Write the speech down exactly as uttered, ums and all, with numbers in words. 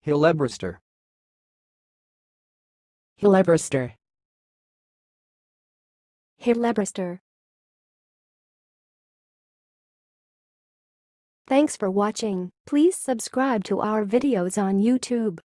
helleboraster, helleboraster, helleboraster. Thanks for watching. Please subscribe to our videos on YouTube.